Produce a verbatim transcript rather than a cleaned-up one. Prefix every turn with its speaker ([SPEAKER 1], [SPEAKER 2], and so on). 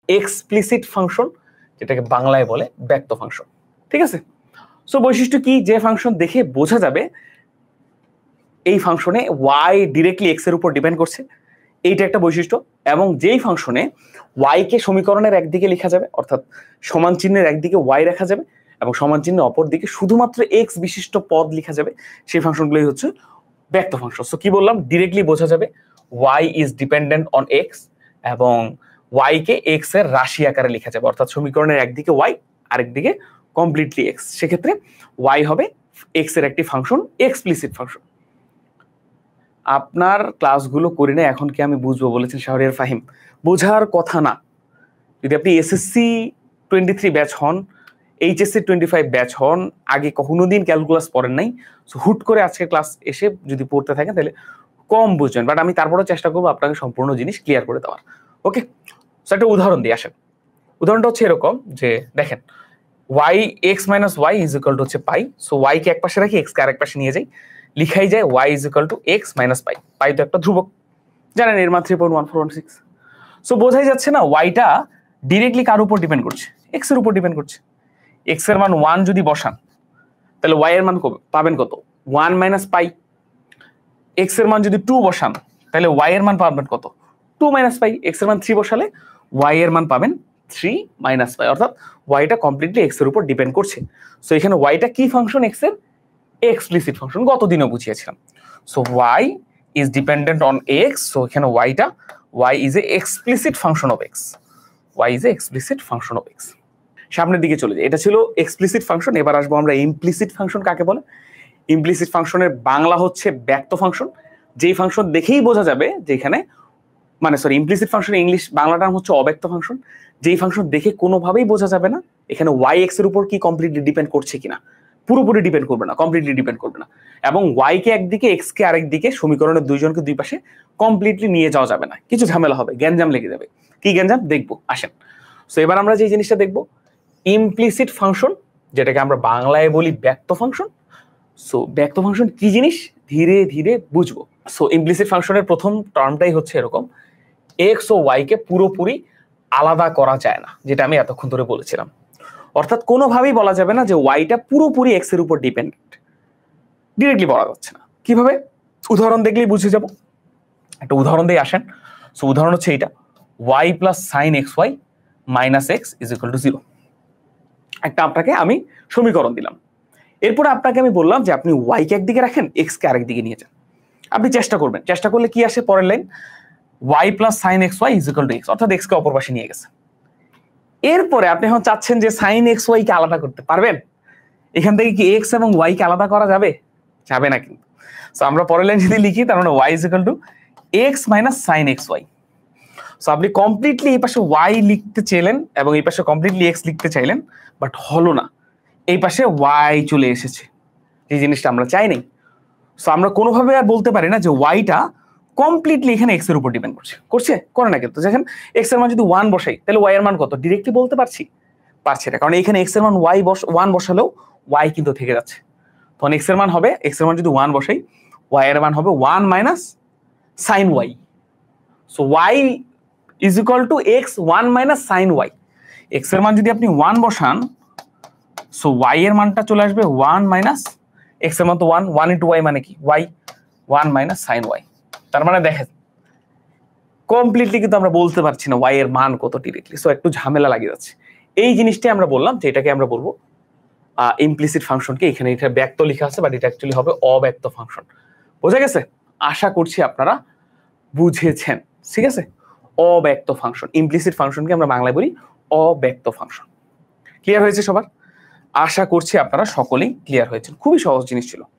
[SPEAKER 1] Explicit function, যেটাকে বাংলায় বলে ব্যক্ত ফাংশন। ঠিক আছে, সো বৈশিষ্ট্য কি, যে ফাংশন দেখে বোঝা যাবে এই ফাংশনে ওয়াই ডিরেক্টলি এক্স এর উপর ডিপেন্ড করছে, এইটা একটা বৈশিষ্ট্য। এবং যেই ফাংশনে ওয়াই কে সমীকরণের একদিকে লেখা যাবে, অর্থাৎ সমান চিহ্নের একদিকে ওয়াই রাখা যাবে এবং সমান চিহ্নের অপর দিকে শুধুমাত্র এক্স বিশিষ্ট পদ লেখা যাবে, সেই ফাংশনগুলোই হচ্ছে ব্যক্ত ফাংশন। সো কি বললাম, ডিরেক্টলি বোঝা যাবে Y is dependent on X এবং ওয়াই কে এক্স এর রাশি আকারে লেখা যাবে, অর্থাৎ সমীকরণের একদিকে ওয়াই আরেকদিকে কমপ্লিটলি এক্স। সেক্ষেত্রে ওয়াই হবে এক্স এর একটি ফাংশন, এক্সপ্লিসিট ফাংশন। আপনার ক্লাসগুলো করি না এখন কি আমি বুঝবো বলেছেন শাহরিয়ার ফাহিম? বোঝার কথা না। যদি আপনি এসএসসি টোয়েন্টি থ্রি ব্যাচ হন, এইচএসসি টোয়েন্টি ফাইভ ব্যাচ হন, আগে কখনো দিন ক্যালকুলাস পড়েন নাই, সো হুট করে আজকে ক্লাস এসে যদি পড়তে থাকেন তাহলে কম বুঝবেন, বাট আমি তারপরেও চেষ্টা করবো আপনাকে সম্পূর্ণ জিনিস ক্লিয়ার করে দেওয়ার। ওকে, সো একটা উদাহরণ দিয়ে আসেন। উদাহরণটা হচ্ছে এরকম যে দেখেন, Y X minus Y is equal to হচ্ছে পাই। সো ওয়াই কে এক পাশে রাখি, এক্স কে আরেক পাশে নিয়ে যাই, লিখাই যায় Y is equal to X minus pi. Pi তো একটা ধ্রুবক, জানেন এর মান three point one four one six. So বোঝাই যাচ্ছে না ওয়াইটা ডিরেক্টলি কার উপর ডিপেন্ড করছে, এক্স এর উপর ডিপেন্ড করছে। এক্স এর মান ওয়ান যদি বসান তাহলে ওয়াই এর মান পাবেন কত, ওয়ান মাইনাস পাই। এক্স এর মান যদি টু বসান তাহলে ওয়াই এর মান পাবেন কত, টু মাইনাস পাই। এক্স এর মান থ্রি বসালে ওয়াই এর মান পাবেন থ্রি মাইনাস পাই, অর্থাৎ ওয়াইটা কমপ্লিটলি এক্স এর উপর ডিপেন্ড করছে। সো এখানে ওয়াইটা কি ফাংশন, এক্স এর এক্সপ্লিসিট ফাংশন, গতদিনও বুঝিয়েছিলাম। So Y is dependent on X, so এখানে ওয়াইটা Y is a explicit function of X, Y is a explicit function of X. সামনের দিকে চলে যায়, এটা ছিল এক্সপ্লিসিট ফাংশন। এবার আসবো আমরা ইমপ্লিসিট ফাংশন কাকে বলে। ইমপ্লিসিট ফাংশনের বাংলা হচ্ছে ব্যক্ত ফাংশন। যেই ফাংশন দেখেই বোঝা যাবে যে এখানে, মানে sorry implicit function English Bangla নাম হচ্ছে অব্যক্ত ফাংশন। যেই ফাংশন দেখে কোনোভাবেই বোঝা যাবে না এখানে ওয়াই এক্স এর উপর কি কমপ্লিটলি ডিপেন্ড করছে কিনা, পুরোপুরি ডিপেন্ড করবে না, কমপ্লিটলি ডিপেন্ড করবে না, এবং ওয়াই কে একদিকে এক্স কে আরেক দিকে সমীকরণের দুইজনকে দুই পাশে কমপ্লিটলি নিয়ে যাওয়া যাবে না, কিছু ঝামেলা হবে, গ্যাঞ্জাম লেগে যাবে। কি গ্যাঞ্জাম দেখবো, আসেন। সো এবার আমরা যে জিনিসটা দেখবো ইমপ্লিসিট ফাংশন, যেটাকে আমরা বাংলায় বলি ব্যক্ত ফাংশন। সো ব্যক্ত ফাংশন কি জিনিস ধীরে ধীরে বুঝবো। সো ইমপ্লিসিট ফাংশনের প্রথম টার্মটাই হচ্ছে এরকম, এক্স ও ওয়াই কে পুরোপুরি আলাদা করা যায় না, যেটা আমি এতক্ষণ ধরে বলেছিলাম। অর্থাৎ কোনোভাবেই বলা যাবে না যে ওয়াইটা পুরোপুরি এক্স এর উপর ডিপেন্ডেন্ট, ডিরেক্টলি বলা যাচ্ছে না। কিভাবে, উদাহরণ দেখলেই বুঝে যাব। একটা উদাহরণ দিয়ে আসেন। সো উদাহরণ হচ্ছে এইটা, Y plus sine X Y minus X is equal to zero. একটা আপনাকে আমি সমীকরণ দিলাম, এরপরে আপনাকে আমি বললাম যে আপনি ওয়াই কে একদিকে রাখেন, এক্স কে আরেক দিকে নিয়ে যান। আপনি চেষ্টা করবেন, চেষ্টা করলে কি আসে পরের line, Y plus sine X Y is equal to X, অর্থাৎ এক্স কে অপর পাশে নিয়ে গেছে। এরপরে আপনি এখন চাচ্ছেন যে সাইন এক্স ওয়াই কে আলাদা করতে পারবেন, এখান থেকে কি এক্স এবং ওয়াই কে আলাদা করা যাবে, যাবে না কিন্তু। সো আমরা পরের লাইন যদি লিখি তার মানে Y is equal to X minus sine X Y. So আপনি কমপ্লিটলি এই পাশে ওয়াই লিখতে চাইলেন এবং এই পাশে কমপ্লিটলি এক্স লিখতে চাইলেন, বাট হলো না, এই পাশে ওয়াই চলে এসেছে, এই জিনিসটা আমরা চাই নাই। সো আমরা কোনোভাবে আর বলতে পারি না যে ওয়াইটা কমপ্লিটলি এখানে এক্স এর উপর ডিপেন্ড করছে, করছে করে না কিন্তু। দেখেন এক্স এর মান যদি ওয়ান বসাই তাহলে ওয়াই এর মান কত, ডিরেক্টলি বলতে পারছি, পারছি না, কারণ এখানে এক্স এর মান ওয়াই বস ওয়ান বসালেও ওয়াই কিন্তু থেকে যাচ্ছে। তখন এক্স এর মান হবে, এক্স এর মান যদি ওয়ান বসাই ওয়াই এর মান হবে one minus sine Y. So Y is equal to X one minus sine Y. X এর মান যদি আপনি ওয়ান বসান, সো ওয়াই এর মানটা চলে আসবে ওয়ান মাইনাস, এক্স এর মান তো ওয়ান, ওয়ান ইন্টু ওয়াই মানে কি Y, one minus sine Y. তার মানে দেখেন কমপ্লিটলি কিন্তু আমরা বলতে পারছি না ওয়াই এর মান কত ডিরেক্টলি, সো একটু ঝামেলা লাগে যাচ্ছে। এই জিনিসটাই আমরা বললাম যে এটাকে আমরা বলবো ইমপ্লিসিট ফাংশনকে, এখানে এটা ব্যক্ত লেখা আছে বাট এটা অ্যাকচুয়ালি হবে অব্যক্ত ফাংশন। বোঝা গেছে? আশা করছি আপনারা বুঝেছেন, ঠিক আছে। অব্যক্ত ফাংশন, ইমপ্লিসিট ফাংশনকে আমরা বাংলায় বলি অব্যক্ত ফাংশন। ক্লিয়ার হয়েছে সবার? আশা করছি আপনারা সকলেই ক্লিয়ার হয়েছেন, খুবই সহজ জিনিস ছিল।